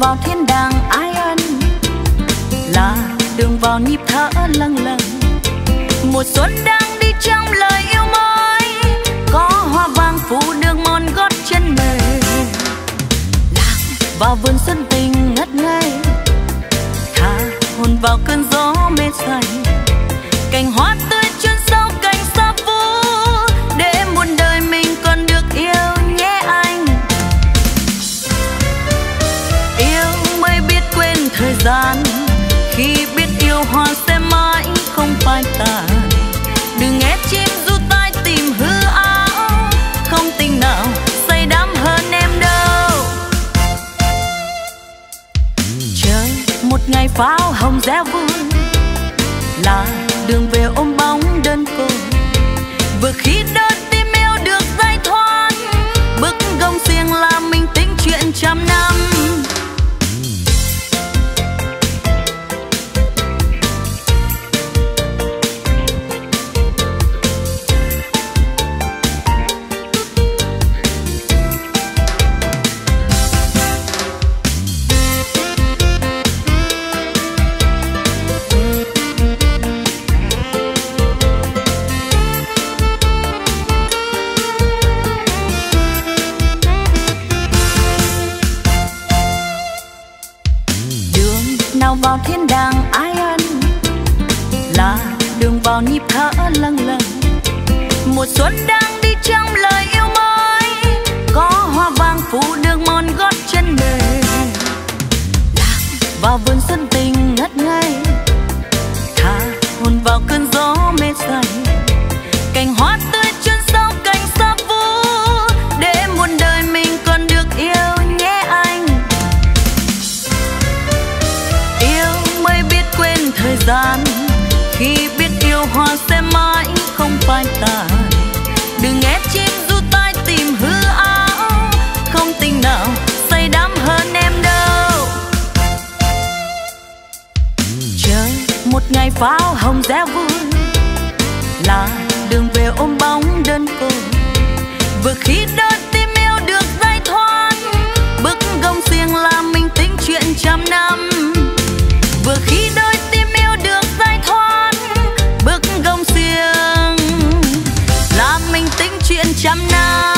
vào thiên đàng ái ân, là đường vào nhịp thở lâng lâng. Mùa xuân đang đi trong lời yêu mới, có hoa vàng phủ đường mòn gót chân mềm. Lạc vào vườn xuân tình ngất ngây, thả hồn vào cơn gió mê say. Cành hoa tươi chuyên sâu cành xa vũ, để muôn đời mình còn được yêu nhé anh. Yêu mới biết quên thời gian, khi biết yêu hoa sẽ mãi không phai tàn. Đừng nghe chim du tai tìm hư áo, không tình nào say đắm hơn em đâu. Trời một ngày pháo hồng reo vui, là đường về ôm bóng đơn côi. Vừa khi đôi tim yêu được giải thoát, bức gông xiềng làm mình tính chuyện trăm năm. Vào thiên đàng ái ân, là đường vào nhịp thở lâng lâng. Mùa xuân đang đi trong lời yêu mới, có hoa vàng phủ đường mòn gót chân mềm. Lạc vào vườn xuân tình ngất ngây, thả hồn vào cơn gió mê say. Cành hoa tươi chuyên sâu cành xa vũ, để muôn đời mình còn được yêu nhé anh. Thời gian khi biết yêu hoa sẽ mãi không phai tàn. Đừng nghe chim du tai tìm hư áo, không tình nào say đắm hơn em đâu. Trời một ngày pháo hồng reo vui, là đường về ôm bóng đơn côi. Vừa khi đôi tim yêu được giải thoát, bức gông xiềng làm mình tính chuyện trăm năm. Vừa khi đôi tim yêu được giải thoát, bức gông xiềng làm mình tính chuyện trăm năm.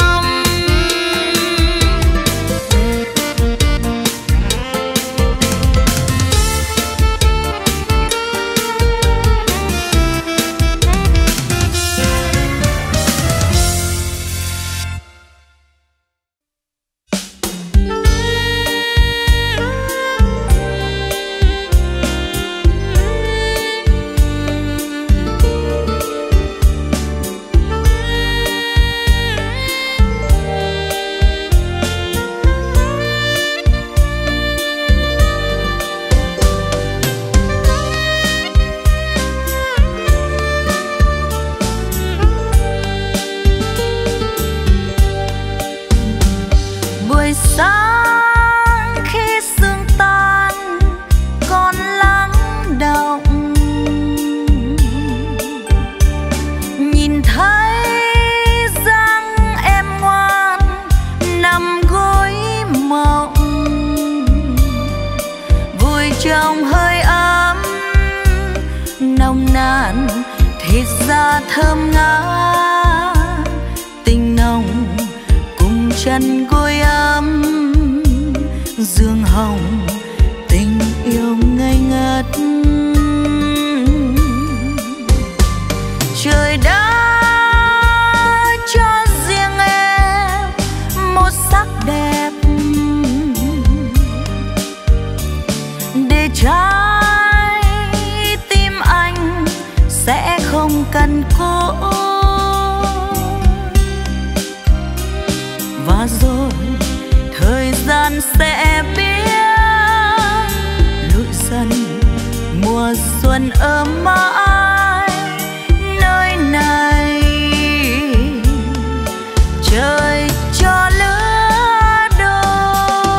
Thơm ngát tình nồng cùng chân gối ấm, dương hồng tình yêu ngây ngất. Trời đã cho riêng em một sắc đẹp, để trái tim anh sẽ không cần cỗi. Và rồi thời gian sẽ biết lụi dần mùa xuân ấm mãi nơi này. Trời cho lứa đôi,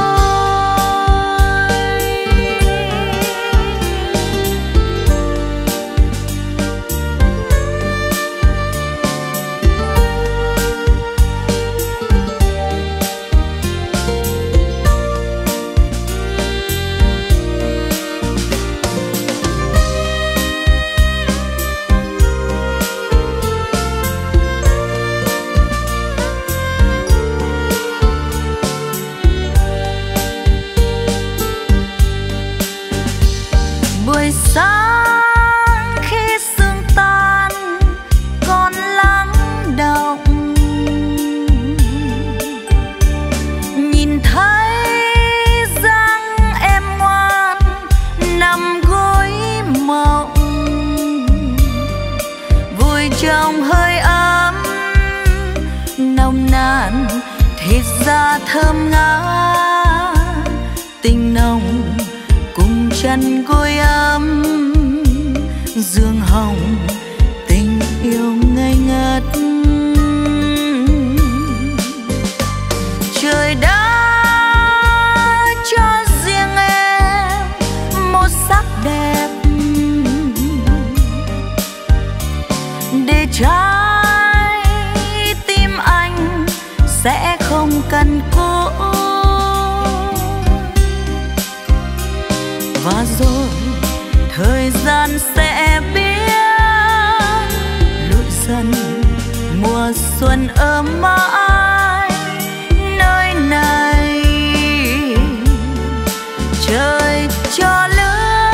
hít ra thơm ngát tình nồng cùng chân gối ấm dương hồng tình yêu ngây ngất. Trời đã cho riêng em một sắc đẹp để trái tim anh sẽ không cần cố. Và rồi thời gian sẽ biết lụi dần mùa xuân ấm mãi nơi này. Trời cho lứa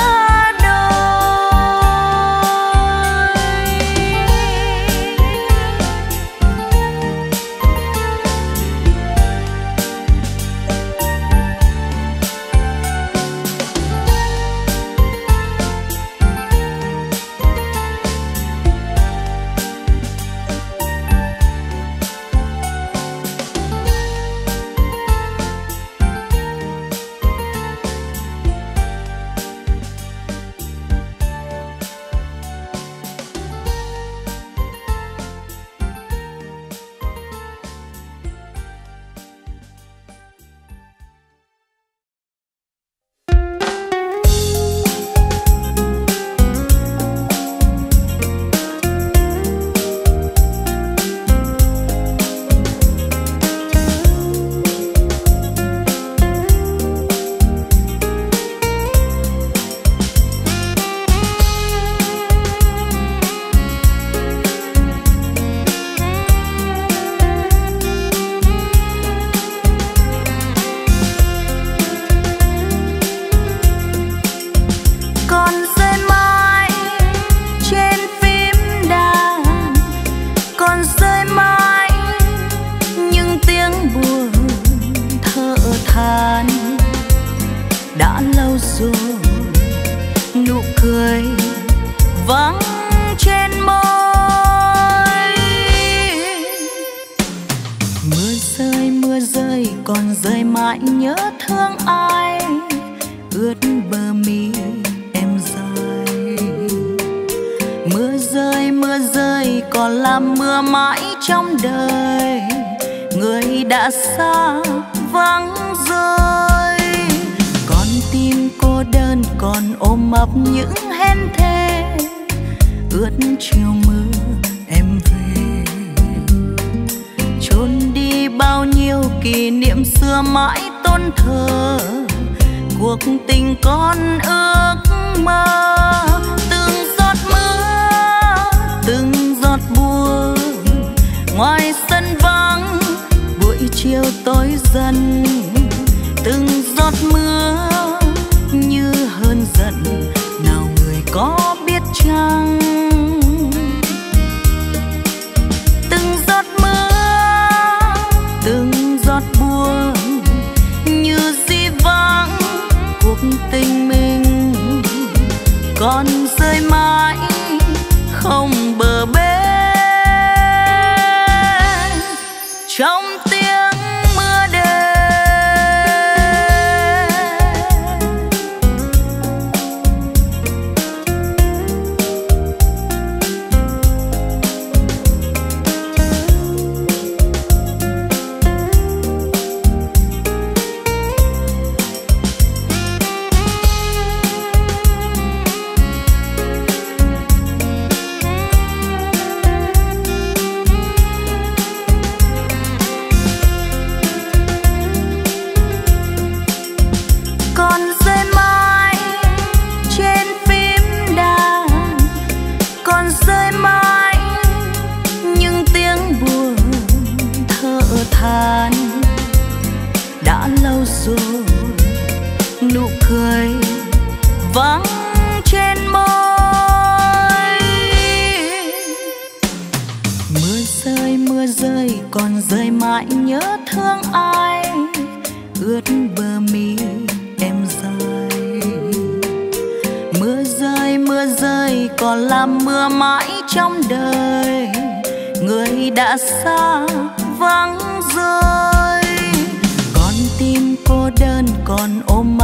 còn làm mưa mãi trong đời, người đã xa vắng rơi.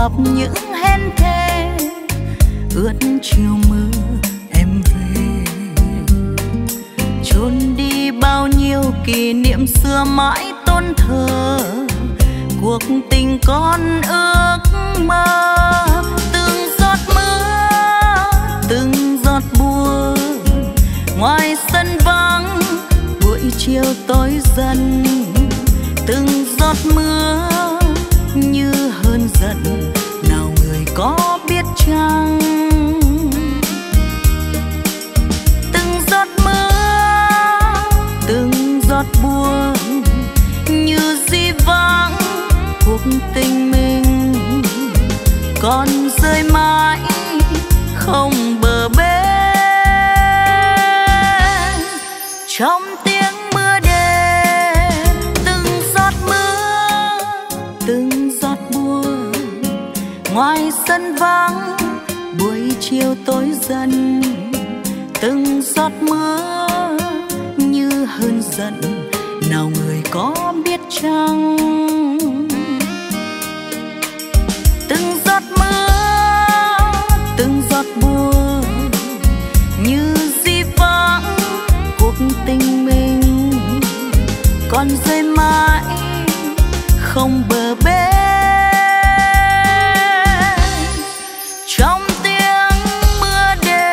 ngập những hen thê, ướt chiều mưa em về, chôn đi bao nhiêu kỷ niệm xưa mãi tôn thờ cuộc tình con ước mơ. Từng giọt mưa, từng giọt buồn, ngoài sân vắng buổi chiều tối dần. Từng giọt mưa như hơn giận, nào người có biết chăng. Từng giọt mưa, từng giọt buồn, như di vãng cuộc tình mình còn rơi mãi không bờ bến. Trong tiếng mưa đêm, từng giọt mưa, từng giọt buồn, ngoài sân vắng buổi chiều tối dần. Từng giọt mưa như hơn giận, nào người có biết chăng. Từng giọt mưa, từng giọt buồn, như di vãng cuộc tình mình còn rơi mãi không bờ bến. Trong tiếng mưa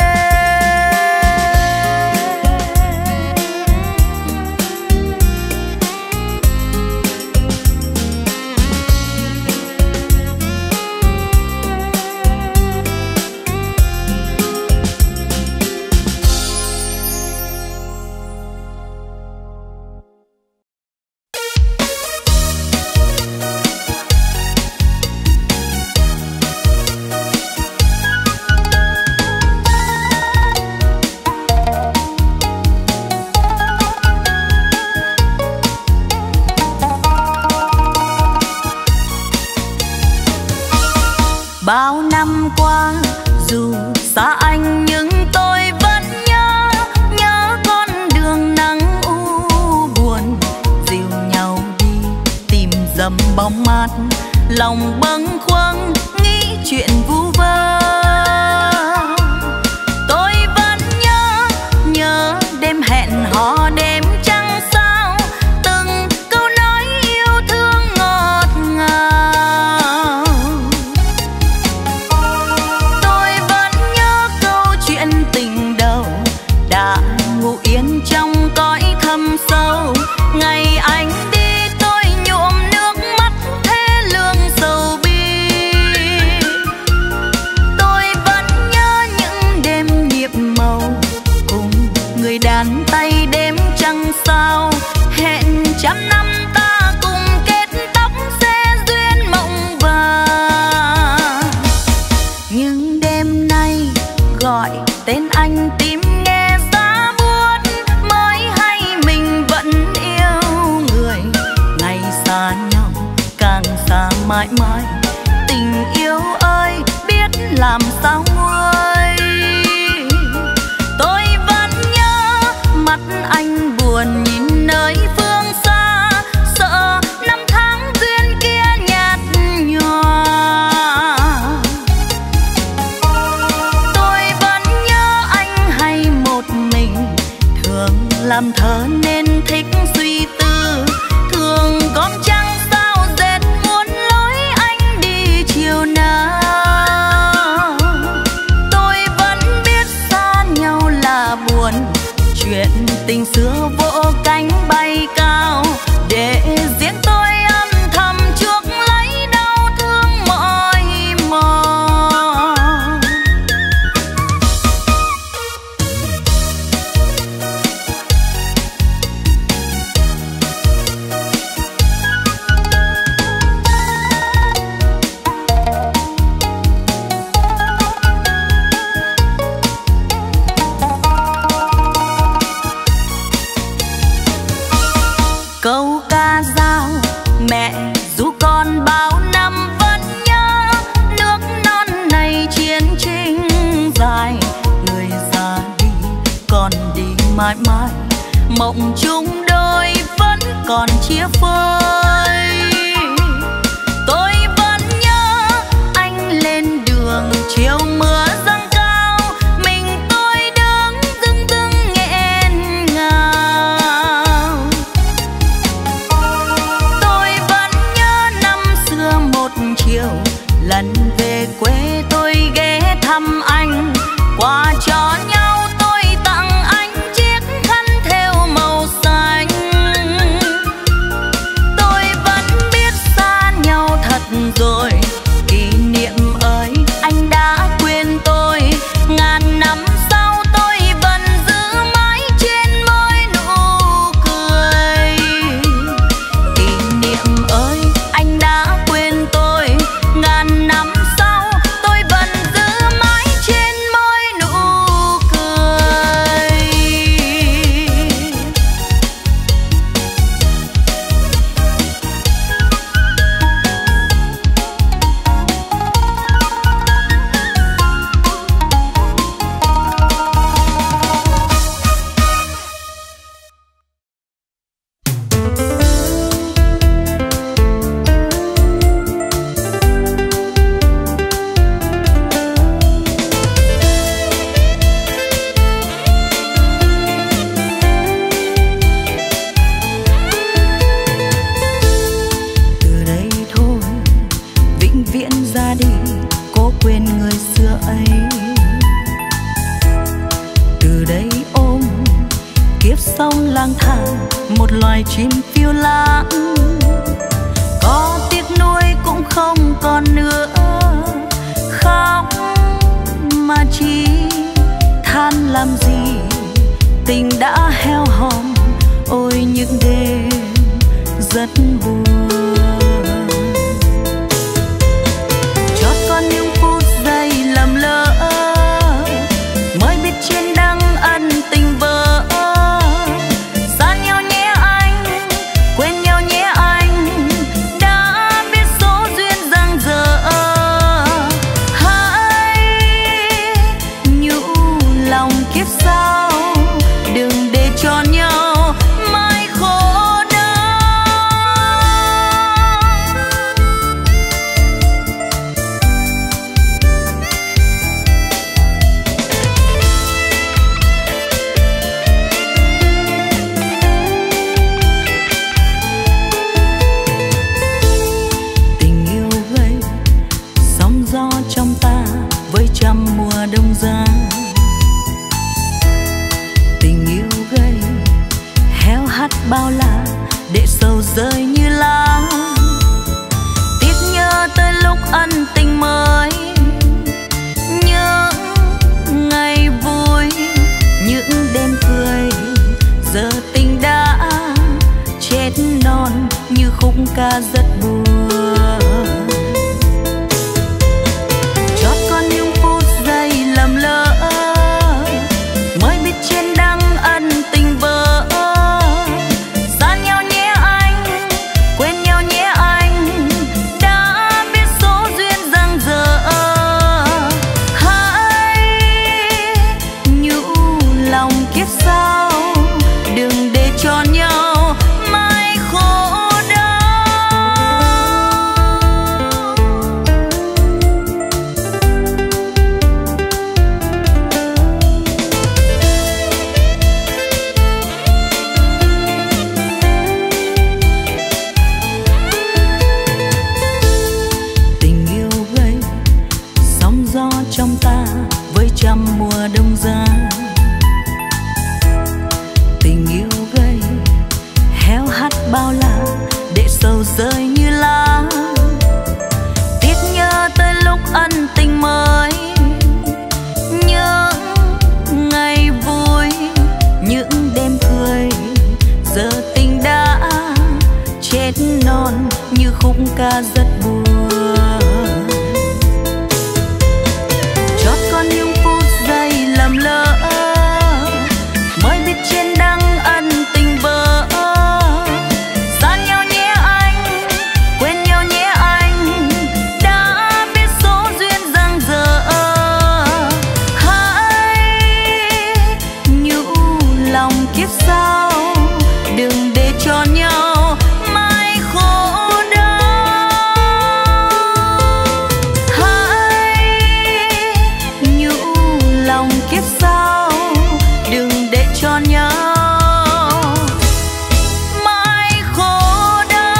bao năm qua, dù xa anh nhưng tôi vẫn nhớ, nhớ con đường nắng u buồn. Dìu nhau đi tìm dầm bóng mát, lòng bâng khuâng nghĩ chuyện vu vơ. Tôi vẫn nhớ đêm hẹn hò đêm trăng sao, từng câu nói yêu thương ngọt ngào. Tôi vẫn nhớ câu chuyện tình đầu đã ngủ yên trong cõi thâm sâu. Ngày anh đi tôi nhuộm nước mắt thế lương sầu bi. Tôi vẫn nhớ những đêm nhiệm màu cùng người đàn tay đêm trăng sao. Hẹn trăm năm ta cùng kết tóc sẽ duyên mộng vàng. Nhưng đêm nay gọi tên anh tìm nghe giá buốt, mới hay mình vẫn yêu người. Ngày xa nhau càng xa mãi mãi, tình yêu ơi biết làm sao nguôi. Tôi vẫn nhớ mắt anh buồn nhìn nơi phương xa, sợ năm tháng duyên kia nhạt nhòa. Tôi vẫn nhớ anh hay một mình, thường làm thơ nên thích suy tư. Thường con trăng sao dệt muôn lối anh đi chiều nào. Tôi vẫn biết xa nhau là buồn, chuyện tình xưa vỗ cánh bay cao. Để riêng tôi âm thầm chuốc lấy đau thương mỏi mòn. Câu ca dao mẹ dù con bao năm vẫn nhớ, nước non này chiến tranh dài. Người già đi còn đi mãi mãi, mộng chung đôi vẫn còn chia phôi. Tôi vẫn nhớ anh một loài chim phiêu lãng. Có tiếc nuối cũng không còn nữa, khóc mà chỉ than làm gì, tình đã heo hon. Ôi những đêm rất buồn, chót con những phút giây lầm lỡ, mới biết trên đắng ân tình vỡ. Xa nhau nhé anh, quên nhau nhé anh, đã biết số duyên giang dở. Hãy nhủ lòng kiếp sau, đừng để cho nhau mãi khổ đau. Tình yêu gây sóng gió trong ta với trăm mùa đông giá. Tình yêu gây héo hắt bao la để sầu rơi như lá. Tiếc nhớ tới lúc ân tình mới, những ngày vui, những đêm cười. Giờ tình đã chết non như khúc ca rất buồn. Chót con những phút giây lầm lỡ, mới biết trên đắng ân tình vỡ. Xa nhau nhé anh, quên nhau nhé anh, đã biết số duyên giang dở. Hãy nhủ lòng kiếp sau, đừng để cho nhau mãi khổ đau. Tình yêu gây sóng gió trong ta với trăm mùa đông giá. Tình yêu gây héo hắt bao la để sầu rơi như lá. Tiếc nhớ tới lúc ân tình mới, những ngày vui, những đêm cười. Giờ tình đã chết non như khúc ca rất buồn. Chót con những phút giây lầm lỡ, mới biết trên đắng ân tình vỡ. Xa nhau nhé anh, quên nhau nhé anh, đã biết số duyên giang dở. Hãy nhủ lòng kiếp sau, đừng để cho nhau mãi khổ đau. Hãy nhủ lòng kiếp sau, đừng để cho nhau mãi khổ đau.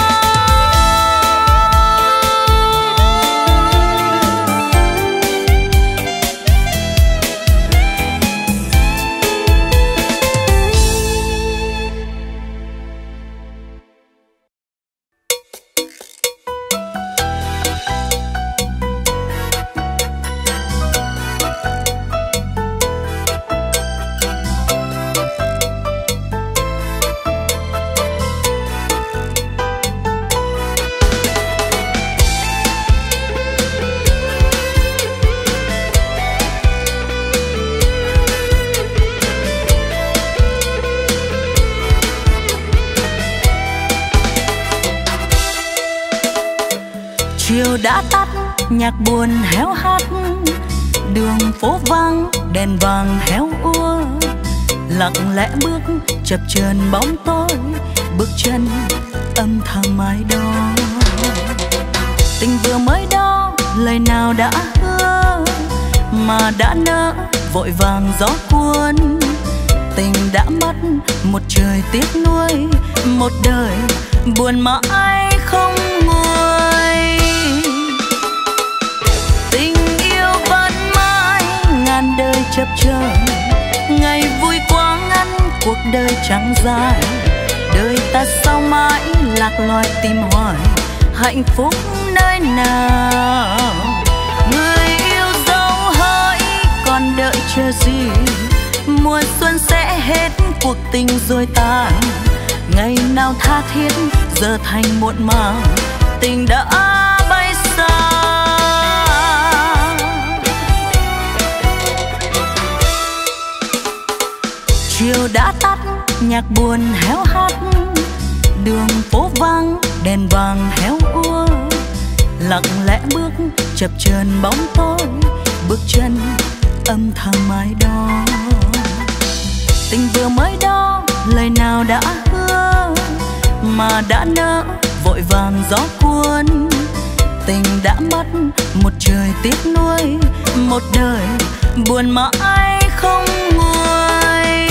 Chiều đã tắt, nhạc buồn héo hắt, đường phố vắng, đèn vàng héo úa. Lặng lẽ bước chập chờn bóng tối, bước chân âm thầm mãi đó. Tình vừa mới đó, lời nào đã hứa mà đã nỡ, vội vàng gió cuốn. Tình đã mất, một trời tiếc nuối, một đời buồn mãi không nguôi. Tình yêu vẫn mãi ngàn đời chập chờn, ngày vui quá ngắn, cuộc đời chẳng dài. loài tìm hoài hạnh phúc nơi nào. Người yêu dấu hỡi còn đợi chờ gì, mùa xuân sẽ hết cuộc tình rồi tàn. Ngày nào tha thiết giờ thành muộn màng, tình đã bay xa. Chiều đã tắt nhạc buồn héo hắt, đường phố vắng đèn vàng héo úa. Lặng lẽ bước chập chờn bóng tối, bước chân âm thầm mãi đó. Tình vừa mới đó lời nào đã hứa, mà đã nỡ vội vàng gió cuốn. Tình đã mất một trời tiếc nuối, một đời buồn mãi không nguôi.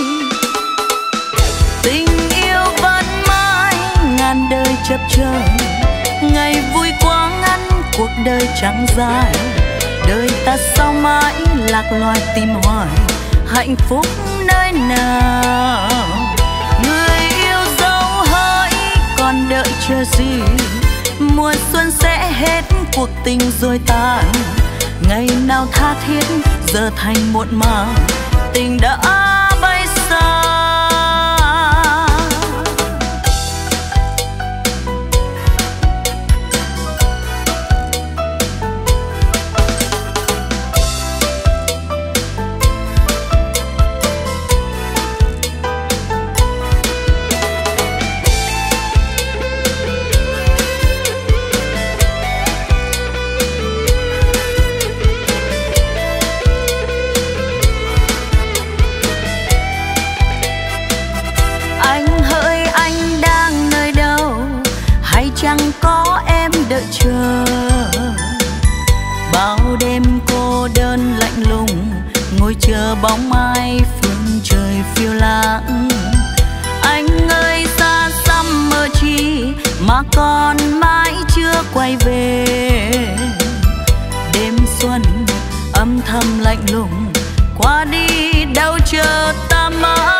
Tình yêu vẫn mãi ngàn đời chập chờn, ngày vui quá ngắn cuộc đời chẳng dài. Đời ta sao mãi lạc loài tìm hoài hạnh phúc nơi nào. Người yêu dấu hỡi còn đợi chờ gì, mùa xuân sẽ hết cuộc tình rồi tàn. Ngày nào tha thiết giờ thành muộn màng, tình đã bay xa. Chẳng có em đợi chờ, bao đêm cô đơn lạnh lùng ngồi chờ bóng ai phương trời phiêu lãng. Anh ơi xa xăm mơ chi mà còn mãi chưa quay về. Đêm xuân âm thầm lạnh lùng qua đi đâu chờ ta mãi.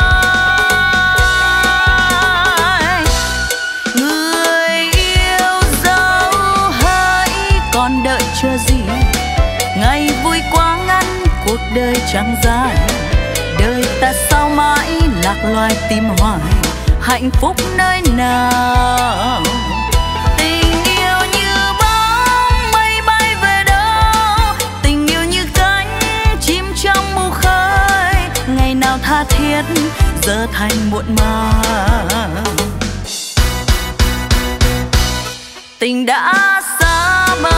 Đợi chờ gì, ngày vui quá ngắn cuộc đời chẳng dài. Đời ta sao mãi lạc loài tìm hoài hạnh phúc nơi nào. Tình yêu như bóng mây bay về đâu, tình yêu như cánh chim trong mù khơi. Ngày nào tha thiết giờ thành muộn màng, tình đã xa bời.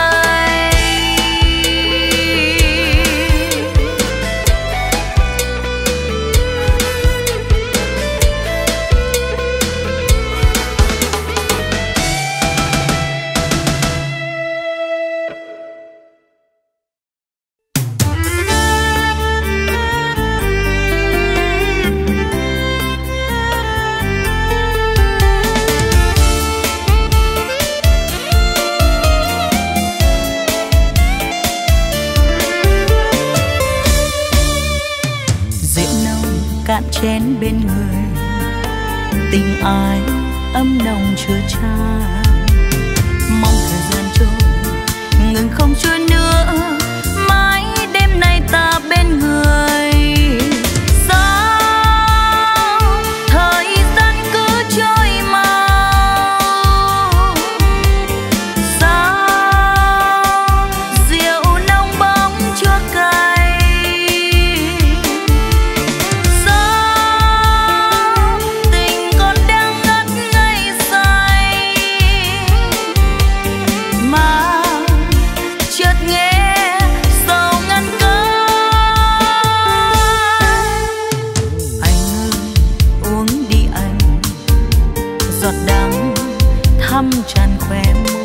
Cạn chén bên người, tình ai ấm nồng chưa chan. Mong thời gian trôi ngừng không trôi nữa, mãi đêm nay ta bên người. Sao thời gian cứ trôi mau, sao rượu nồng bóng chua cay. Thăm tràn khóe môi.